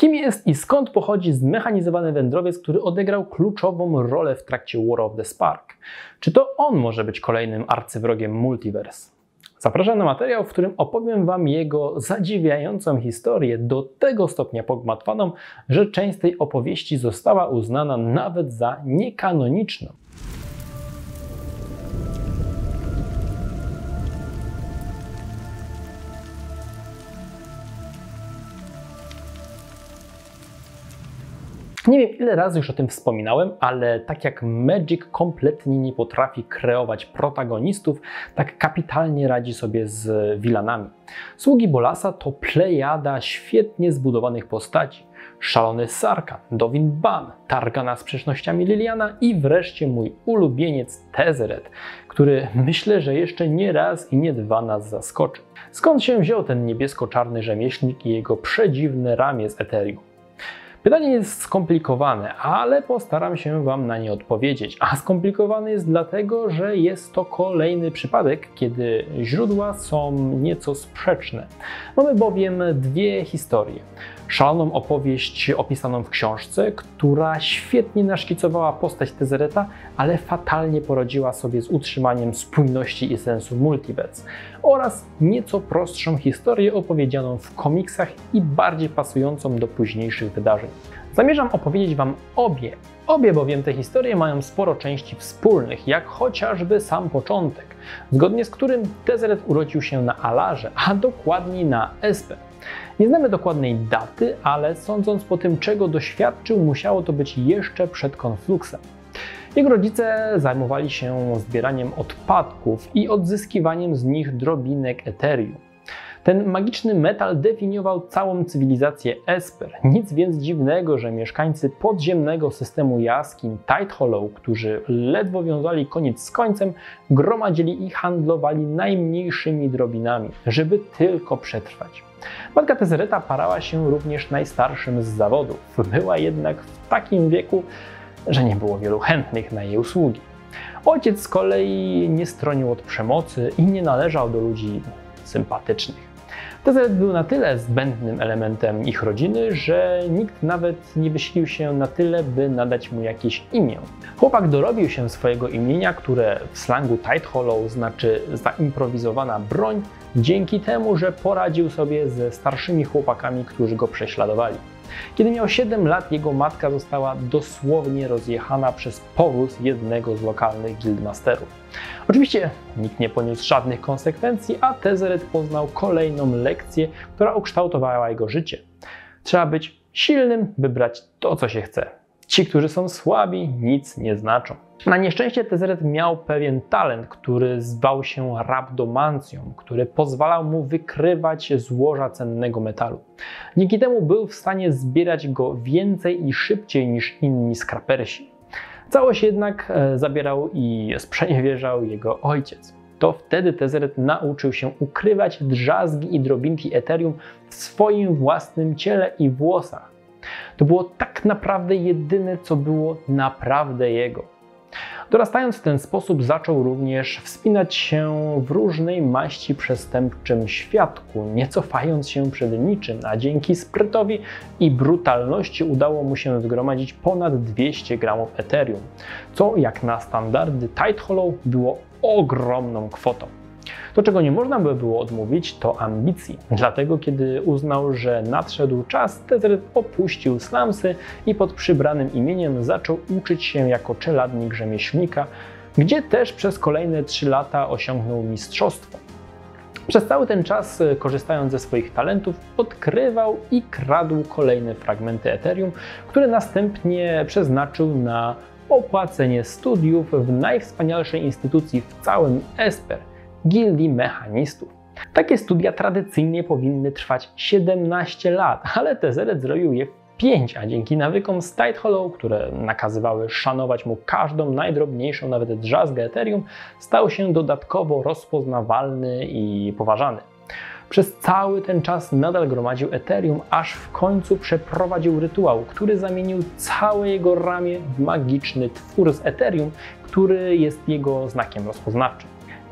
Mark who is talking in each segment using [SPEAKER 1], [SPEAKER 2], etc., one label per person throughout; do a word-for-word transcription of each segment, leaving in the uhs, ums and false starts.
[SPEAKER 1] Kim jest i skąd pochodzi zmechanizowany wędrowiec, który odegrał kluczową rolę w trakcie War of the Spark? Czy to on może być kolejnym arcywrogiem Multiverse? Zapraszam na materiał, w którym opowiem Wam jego zadziwiającą historię, do tego stopnia pogmatwaną, że część tej opowieści została uznana nawet za niekanoniczną. Nie wiem, ile razy już o tym wspominałem, ale tak jak Magic kompletnie nie potrafi kreować protagonistów, tak kapitalnie radzi sobie z vilanami. Sługi Bolasa to plejada świetnie zbudowanych postaci. Szalony Sarkhan, Dovin Baan, targana sprzecznościami Liliana i wreszcie mój ulubieniec Tezzeret, który myślę, że jeszcze nie raz i nie dwa nas zaskoczy. Skąd się wziął ten niebiesko-czarny rzemieślnik i jego przedziwne ramię z Ethereum? Pytanie jest skomplikowane, ale postaram się Wam na nie odpowiedzieć. A skomplikowany jest dlatego, że jest to kolejny przypadek, kiedy źródła są nieco sprzeczne. Mamy bowiem dwie historie. Szaloną opowieść opisaną w książce, która świetnie naszkicowała postać Tezzereta, ale fatalnie poradziła sobie z utrzymaniem spójności i sensu Multiverse, oraz nieco prostszą historię opowiedzianą w komiksach i bardziej pasującą do późniejszych wydarzeń. Zamierzam opowiedzieć Wam obie. Obie bowiem te historie mają sporo części wspólnych, jak chociażby sam początek, zgodnie z którym Tezzeret urodził się na Alarze, a dokładniej na Esper. Nie znamy dokładnej daty, ale sądząc po tym, czego doświadczył, musiało to być jeszcze przed Confluxem. Jego rodzice zajmowali się zbieraniem odpadków i odzyskiwaniem z nich drobinek Ethereum. Ten magiczny metal definiował całą cywilizację Esper. Nic więc dziwnego, że mieszkańcy podziemnego systemu jaskiń Tide Hollow, którzy ledwo wiązali koniec z końcem, gromadzili i handlowali najmniejszymi drobinami, żeby tylko przetrwać. Matka Tezzereta parała się również najstarszym z zawodów. Była jednak w takim wieku, że nie było wielu chętnych na jej usługi. Ojciec z kolei nie stronił od przemocy i nie należał do ludzi sympatycznych. Tezzeret był na tyle zbędnym elementem ich rodziny, że nikt nawet nie wysilił się na tyle, by nadać mu jakieś imię. Chłopak dorobił się swojego imienia, które w slangu Tide Hollow znaczy zaimprowizowana broń, dzięki temu, że poradził sobie ze starszymi chłopakami, którzy go prześladowali. Kiedy miał siedem lat, jego matka została dosłownie rozjechana przez powóz jednego z lokalnych guildmasterów. Oczywiście nikt nie poniósł żadnych konsekwencji, a Tezzeret poznał kolejną lekcję, która ukształtowała jego życie. Trzeba być silnym, by brać to, co się chce. Ci, którzy są słabi, nic nie znaczą. Na nieszczęście Tezzeret miał pewien talent, który zwał się rabdomancją, który pozwalał mu wykrywać złoża cennego metalu. Dzięki temu był w stanie zbierać go więcej i szybciej niż inni skrapersi. Całość jednak zabierał i sprzeniewierzał jego ojciec. To wtedy Tezzeret nauczył się ukrywać drzazgi i drobinki Ethereum w swoim własnym ciele i włosach. To było tak naprawdę jedyne, co było naprawdę jego. Dorastając w ten sposób, zaczął również wspinać się w różnej maści przestępczym świadku, nie cofając się przed niczym, a dzięki sprytowi i brutalności udało mu się zgromadzić ponad dwieście gramów Ethereum, co jak na standardy Tide Hollow było ogromną kwotą. To, czego nie można by było odmówić, to ambicji. Dlatego, kiedy uznał, że nadszedł czas, Tezzeret opuścił slumsy i pod przybranym imieniem zaczął uczyć się jako czeladnik rzemieślnika, gdzie też przez kolejne trzy lata osiągnął mistrzostwo. Przez cały ten czas, korzystając ze swoich talentów, odkrywał i kradł kolejne fragmenty Ethereum, które następnie przeznaczył na opłacenie studiów w najwspanialszej instytucji w całym Esper – Gildii Mechanistów. Takie studia tradycyjnie powinny trwać siedemnaście lat, ale Tezzeret zrobił je w pięć, a dzięki nawykom z Tide Hollow, które nakazywały szanować mu każdą najdrobniejszą nawet drzazgę Ethereum, stał się dodatkowo rozpoznawalny i poważany. Przez cały ten czas nadal gromadził Ethereum, aż w końcu przeprowadził rytuał, który zamienił całe jego ramię w magiczny twór z Ethereum, który jest jego znakiem rozpoznawczym.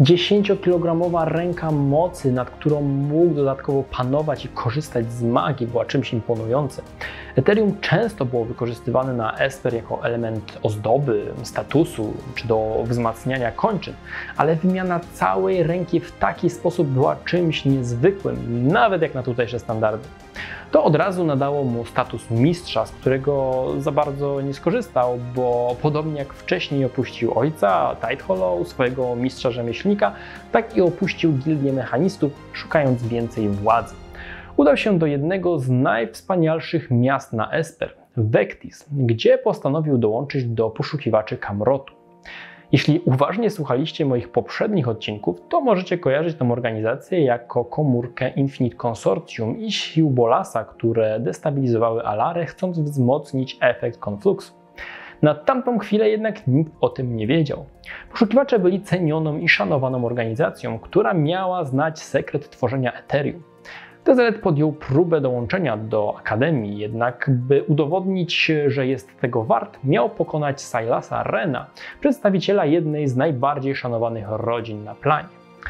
[SPEAKER 1] dziesięciokilogramowa ręka mocy, nad którą mógł dodatkowo panować i korzystać z magii, była czymś imponującym. Ethereum często było wykorzystywane na Esper jako element ozdoby, statusu czy do wzmacniania kończyn, ale wymiana całej ręki w taki sposób była czymś niezwykłym, nawet jak na tutejsze standardy. To od razu nadało mu status mistrza, z którego za bardzo nie skorzystał, bo podobnie jak wcześniej opuścił ojca, Tidehollow, swojego mistrza rzemieślnika, tak i opuścił gildię mechanistów, szukając więcej władzy. Udał się do jednego z najwspanialszych miast na Esper, Vectis, gdzie postanowił dołączyć do poszukiwaczy Kamrotu. Jeśli uważnie słuchaliście moich poprzednich odcinków, to możecie kojarzyć tę organizację jako komórkę Infinite Consortium i sił Bolasa, które destabilizowały Alarę, chcąc wzmocnić efekt konfluksu. Na tamtą chwilę jednak nikt o tym nie wiedział. Poszukiwacze byli cenioną i szanowaną organizacją, która miała znać sekret tworzenia Ethereum. Tezzeret podjął próbę dołączenia do Akademii, jednak by udowodnić, że jest tego wart, miał pokonać Sylasa Rena, przedstawiciela jednej z najbardziej szanowanych rodzin na planie.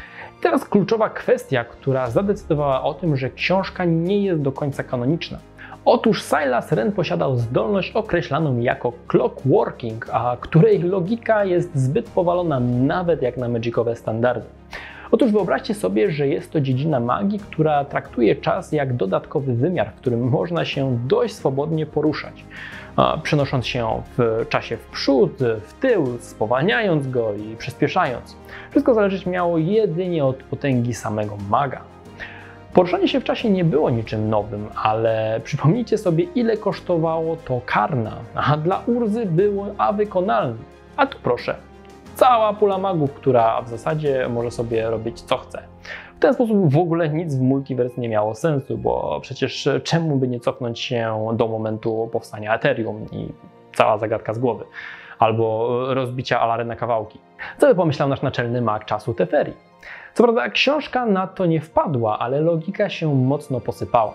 [SPEAKER 1] I teraz kluczowa kwestia, która zadecydowała o tym, że książka nie jest do końca kanoniczna. Otóż Sylas Ren posiadał zdolność określaną jako clockworking, a której logika jest zbyt powalona nawet jak na magicowe standardy. Otóż wyobraźcie sobie, że jest to dziedzina magii, która traktuje czas jak dodatkowy wymiar, w którym można się dość swobodnie poruszać, przenosząc się w czasie w przód, w tył, spowalniając go i przyspieszając. Wszystko zależeć miało jedynie od potęgi samego maga. Poruszanie się w czasie nie było niczym nowym, ale przypomnijcie sobie, ile kosztowało to Karna, a dla Urzy było a wykonalne. A tu proszę, cała pula magów, która w zasadzie może sobie robić co chce. W ten sposób w ogóle nic w Multiverse nie miało sensu, bo przecież czemu by nie cofnąć się do momentu powstania Ethereum i cała zagadka z głowy, albo rozbicia Alary na kawałki. Co by pomyślał nasz naczelny mag czasu Teferi? Co prawda książka na to nie wpadła, ale logika się mocno posypała.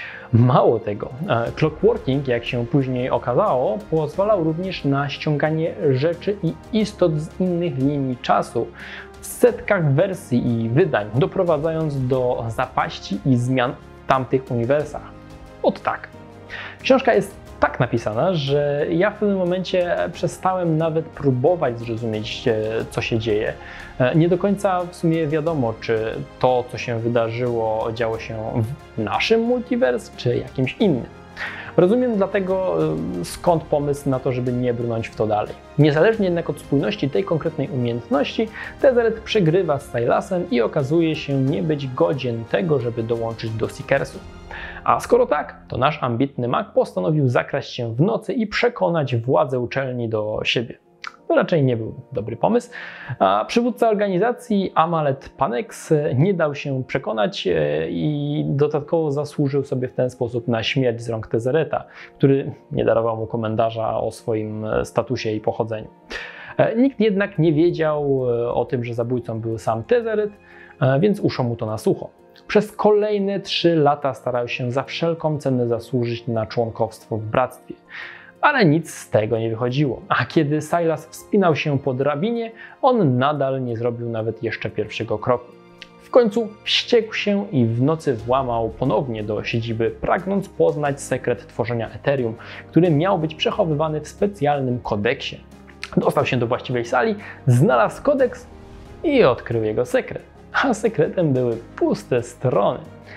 [SPEAKER 1] Mało tego, clockworking, jak się później okazało, pozwalał również na ściąganie rzeczy i istot z innych linii czasu w setkach wersji i wydań, doprowadzając do zapaści i zmian w tamtych uniwersach. Ot tak. Książka jest tak napisana, że ja w pewnym momencie przestałem nawet próbować zrozumieć, co się dzieje. Nie do końca w sumie wiadomo, czy to, co się wydarzyło, działo się w naszym multiverse, czy jakimś innym. Rozumiem dlatego, skąd pomysł na to, żeby nie brnąć w to dalej. Niezależnie jednak od spójności tej konkretnej umiejętności, Tezzeret przegrywa z Sylasem i okazuje się nie być godzien tego, żeby dołączyć do Seekersów. A skoro tak, to nasz ambitny mag postanowił zakraść się w nocy i przekonać władze uczelni do siebie. To raczej nie był dobry pomysł. A przywódca organizacji Amalet Panex nie dał się przekonać i dodatkowo zasłużył sobie w ten sposób na śmierć z rąk Tezzereta, który nie darował mu komentarza o swoim statusie i pochodzeniu. Nikt jednak nie wiedział o tym, że zabójcą był sam Tezzeret, więc uszło mu to na sucho. Przez kolejne trzy lata starał się za wszelką cenę zasłużyć na członkostwo w bractwie. Ale nic z tego nie wychodziło, a kiedy Sylas wspinał się po drabinie, on nadal nie zrobił nawet jeszcze pierwszego kroku. W końcu wściekł się i w nocy włamał ponownie do siedziby, pragnąc poznać sekret tworzenia Ethereum, który miał być przechowywany w specjalnym kodeksie. Dostał się do właściwej sali, znalazł kodeks i odkrył jego sekret. A sekretem były puste strony.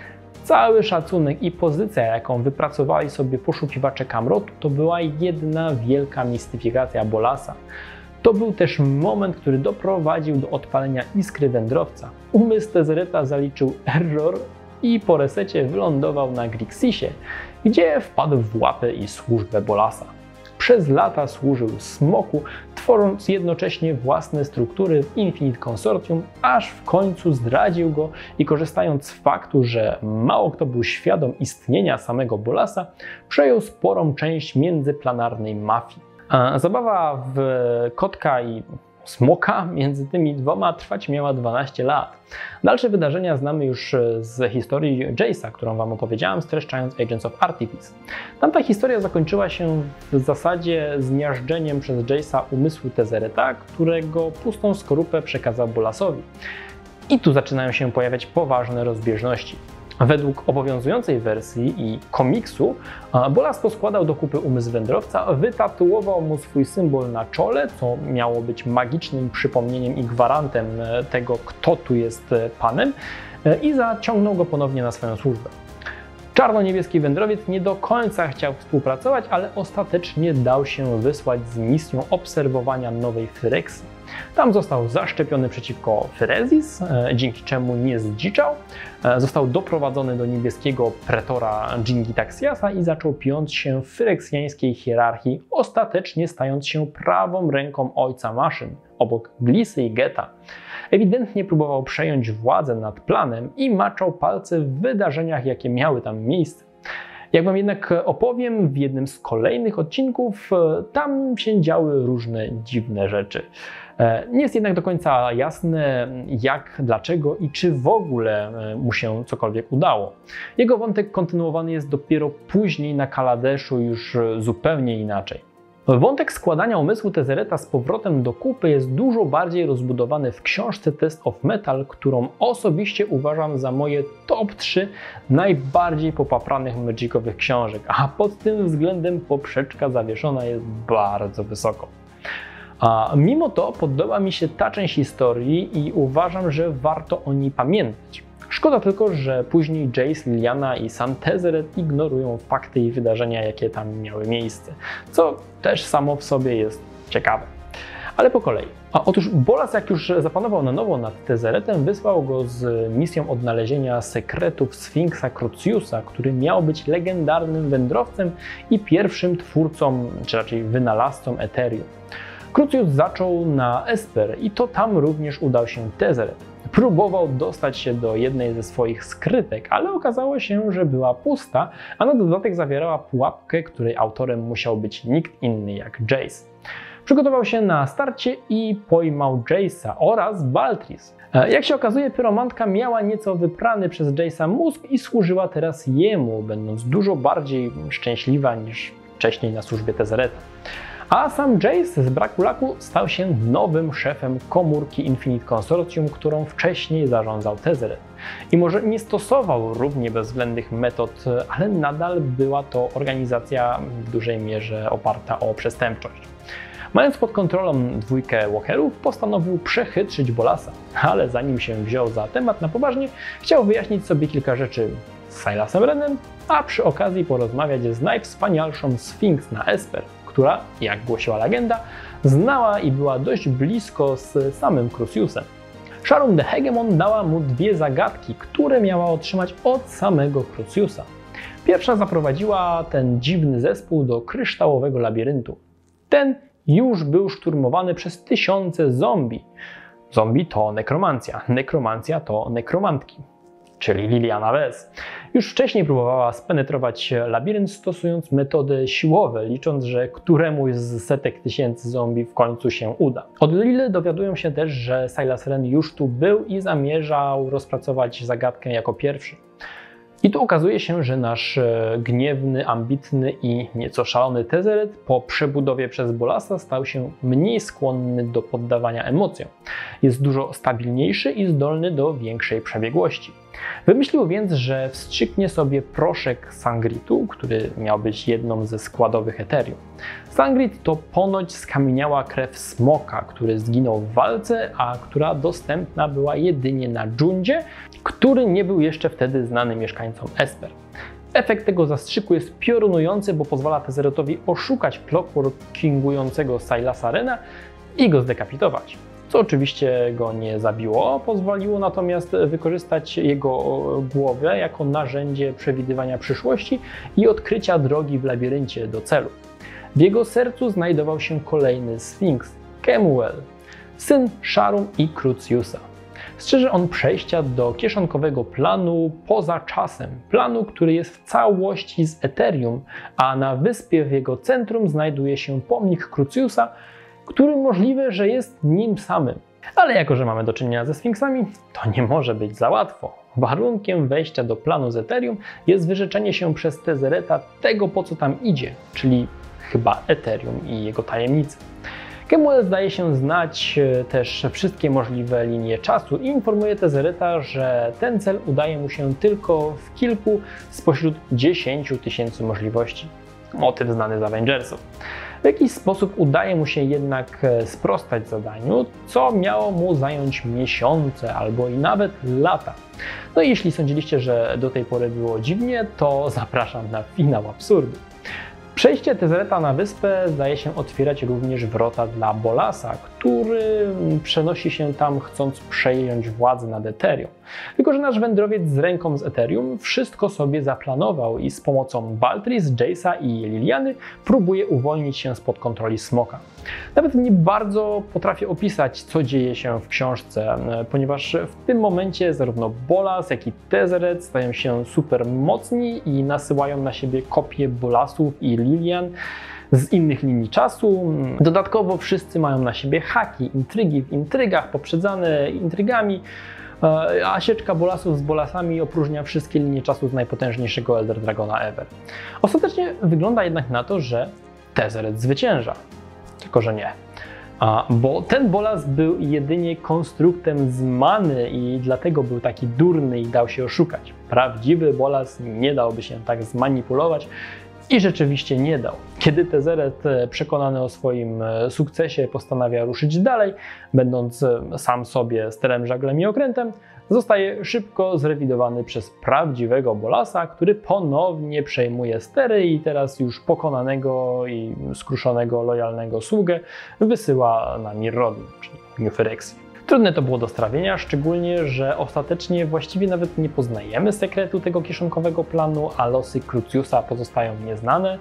[SPEAKER 1] Cały szacunek i pozycja, jaką wypracowali sobie poszukiwacze Kamrotu, to była jedna wielka mistyfikacja Bolasa. To był też moment, który doprowadził do odpalenia iskry wędrowca. Umysł Tezzereta zaliczył error i po resecie wylądował na Grixisie, gdzie wpadł w łapę i służbę Bolasa. Przez lata służył Smoku, tworząc jednocześnie własne struktury w Infinite Consortium, aż w końcu zdradził go i korzystając z faktu, że mało kto był świadom istnienia samego Bolasa, przejął sporą część międzyplanarnej mafii. A zabawa w kotka i smoka między tymi dwoma trwać miała dwanaście lat. Dalsze wydarzenia znamy już z historii Jace'a, którą Wam opowiedziałem, streszczając Agents of Artifice. Tamta historia zakończyła się w zasadzie zmiażdżeniem przez Jace'a umysłu Tezereta, którego pustą skorupę przekazał Bolasowi. I tu zaczynają się pojawiać poważne rozbieżności. Według obowiązującej wersji i komiksu Bolas poskładał do kupy umysł wędrowca, wytatuował mu swój symbol na czole, co miało być magicznym przypomnieniem i gwarantem tego, kto tu jest panem, i zaciągnął go ponownie na swoją służbę. Czarno-niebieski wędrowiec nie do końca chciał współpracować, ale ostatecznie dał się wysłać z misją obserwowania nowej Fyreksji. Tam został zaszczepiony przeciwko Ferezis, dzięki czemu nie zdziczał. Został doprowadzony do niebieskiego pretora Jin-Gitaxiasa i zaczął piąć się w fyreksjańskiej hierarchii, ostatecznie stając się prawą ręką ojca maszyn, obok Glisy i Geta. Ewidentnie próbował przejąć władzę nad planem i maczał palce w wydarzeniach, jakie miały tam miejsce. Jak Wam jednak opowiem w jednym z kolejnych odcinków, tam się działy różne dziwne rzeczy. Nie jest jednak do końca jasne, jak, dlaczego i czy w ogóle mu się cokolwiek udało. Jego wątek kontynuowany jest dopiero później na Kaladeszu już zupełnie inaczej. Wątek składania umysłu Tezereta z powrotem do kupy jest dużo bardziej rozbudowany w książce Test of Metal, którą osobiście uważam za moje top trzy najbardziej popapranych magicowych książek, a pod tym względem poprzeczka zawieszona jest bardzo wysoko. A mimo to podoba mi się ta część historii i uważam, że warto o niej pamiętać. Szkoda tylko, że później Jace, Liliana i sam Tezeret ignorują fakty i wydarzenia, jakie tam miały miejsce, co też samo w sobie jest ciekawe. Ale po kolei. A otóż Bolas, jak już zapanował na nowo nad Tezeretem, wysłał go z misją odnalezienia sekretów Sfinksa Cruciusa, który miał być legendarnym wędrowcem i pierwszym twórcą, czy raczej wynalazcą Ethereum. Crucius zaczął na Esper i to tam również udał się Tezeret. Próbował dostać się do jednej ze swoich skrytek, ale okazało się, że była pusta, a na dodatek zawierała pułapkę, której autorem musiał być nikt inny jak Jace. Przygotował się na starcie i pojmał Jace'a oraz Baltris. Jak się okazuje, pyromantka miała nieco wyprany przez Jace'a mózg i służyła teraz jemu, będąc dużo bardziej szczęśliwa niż wcześniej na służbie Tezereta. A sam Jace z braku laku stał się nowym szefem komórki Infinite Consortium, którą wcześniej zarządzał Tezeret. I może nie stosował równie bezwzględnych metod, ale nadal była to organizacja w dużej mierze oparta o przestępczość. Mając pod kontrolą dwójkę walkerów, postanowił przechytrzyć Bolasa, ale zanim się wziął za temat na poważnie, chciał wyjaśnić sobie kilka rzeczy z Sylasem Renem, a przy okazji porozmawiać z najwspanialszą Sfinks na Esper, która, jak głosiła legenda, znała i była dość blisko z samym Cruciusem. Sharon the Hegemon dała mu dwie zagadki, które miała otrzymać od samego Cruciusa. Pierwsza zaprowadziła ten dziwny zespół do kryształowego labiryntu. Ten już był szturmowany przez tysiące zombie. Zombie to nekromancja, nekromancja to nekromantki, czyli Liliana Vez. Już wcześniej próbowała spenetrować labirynt, stosując metody siłowe, licząc, że któremuś z setek tysięcy zombie w końcu się uda. Od Lily dowiadują się też, że Sylas Ren już tu był i zamierzał rozpracować zagadkę jako pierwszy. I tu okazuje się, że nasz gniewny, ambitny i nieco szalony Tezeret po przebudowie przez Bolasa stał się mniej skłonny do poddawania emocjom. Jest dużo stabilniejszy i zdolny do większej przebiegłości. Wymyślił więc, że wstrzyknie sobie proszek Sangritu, który miał być jedną ze składowych Ethereum. Sangrit to ponoć skamieniała krew smoka, który zginął w walce, a która dostępna była jedynie na Dżundzie, który nie był jeszcze wtedy znany mieszkańcom Esper. Efekt tego zastrzyku jest piorunujący, bo pozwala Tezeretowi oszukać Clockwork Kingującego Sylasa Rena i go zdekapitować. Co oczywiście go nie zabiło, pozwoliło natomiast wykorzystać jego głowę jako narzędzie przewidywania przyszłości i odkrycia drogi w labiryncie do celu. W jego sercu znajdował się kolejny Sfinks, Kemuel, syn Sharum i Cruciusa. Strzeże on przejścia do kieszonkowego planu poza czasem, planu, który jest w całości z Ethereum, a na wyspie w jego centrum znajduje się pomnik Cruciusa który możliwe, że jest nim samym. Ale jako, że mamy do czynienia ze Sfinksami, to nie może być za łatwo. Warunkiem wejścia do planu z Ethereum jest wyrzeczenie się przez Tezereta tego, po co tam idzie, czyli chyba Ethereum i jego tajemnice. Kemuel zdaje się znać też wszystkie możliwe linie czasu i informuje Tezereta, że ten cel udaje mu się tylko w kilku spośród dziesięciu tysięcy możliwości. Motyw znany z Avengersów. W jakiś sposób udaje mu się jednak sprostać zadaniu, co miało mu zająć miesiące albo i nawet lata. No i jeśli sądziliście, że do tej pory było dziwnie, to zapraszam na finał absurdu. Przejście Tezereta na wyspę zdaje się otwierać również wrota dla Bolasa, który przenosi się tam chcąc przejąć władzę nad Ethereum. Tylko że nasz wędrowiec z ręką z Ethereum wszystko sobie zaplanował i z pomocą Baltris, Jace'a i Liliany próbuje uwolnić się spod kontroli Smoka. Nawet nie bardzo potrafię opisać, co dzieje się w książce, ponieważ w tym momencie zarówno Bolas, jak i Tezeret stają się super mocni i nasyłają na siebie kopie Bolasów i Lilian z innych linii czasu. Dodatkowo wszyscy mają na siebie haki, intrygi w intrygach, poprzedzane intrygami, a sieczka Bolasów z Bolasami opróżnia wszystkie linie czasu z najpotężniejszego Elder Dragona ever. Ostatecznie wygląda jednak na to, że Tezeret zwycięża. Tylko że nie. A, bo ten Bolas był jedynie konstruktem z many i dlatego był taki durny i dał się oszukać. Prawdziwy Bolas nie dałby się tak zmanipulować i rzeczywiście nie dał. Kiedy Tezeret, przekonany o swoim sukcesie, postanawia ruszyć dalej, będąc sam sobie sterem, żaglem i okrętem, zostaje szybko zrewidowany przez prawdziwego Bolasa, który ponownie przejmuje stery i teraz już pokonanego i skruszonego, lojalnego sługę wysyła na Mirrodin, czyli New Phyrexia. Trudne to było do strawienia, szczególnie, że ostatecznie właściwie nawet nie poznajemy sekretu tego kieszonkowego planu, a losy Cruciusa pozostają nieznane.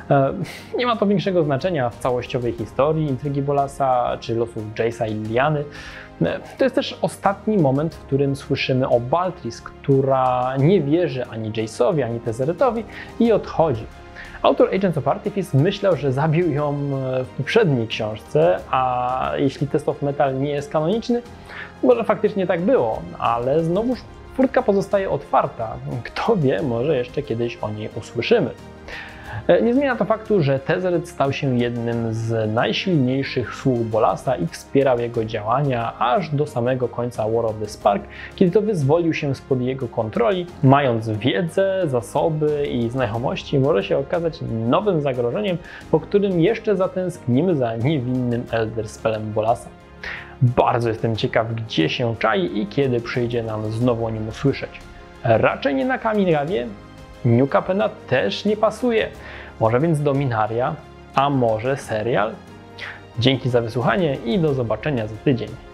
[SPEAKER 1] Nie ma to większego znaczenia w całościowej historii intrygi Bolasa czy losów Jace'a i Liliany. To jest też ostatni moment, w którym słyszymy o Baltris, która nie wierzy ani Jace'owi, ani Tezeretowi i odchodzi. Autor Agents of Artifice myślał, że zabił ją w poprzedniej książce, a jeśli Test of Metal nie jest kanoniczny, może faktycznie tak było, ale znowuż furtka pozostaje otwarta. Kto wie, może jeszcze kiedyś o niej usłyszymy. Nie zmienia to faktu, że Tezeret stał się jednym z najsilniejszych sług Bolasa i wspierał jego działania aż do samego końca War of the Spark, kiedy to wyzwolił się spod jego kontroli. Mając wiedzę, zasoby i znajomości, może się okazać nowym zagrożeniem, po którym jeszcze zatęsknimy za niewinnym Elder Spellem Bolasa. Bardzo jestem ciekaw, gdzie się czai i kiedy przyjdzie nam znowu o nim usłyszeć. Raczej nie na Kamigawie. New Capena też nie pasuje. Może więc Dominaria, a może serial? Dzięki za wysłuchanie i do zobaczenia za tydzień.